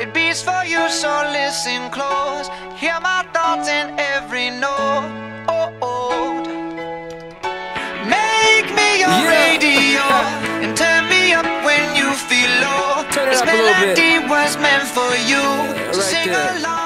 It beats for you, so listen close. Hear my thoughts in every note. Make me your radio and turn me up when you feel low. Turn it This up a little bit. melody was meant for you. So Right sing there. along.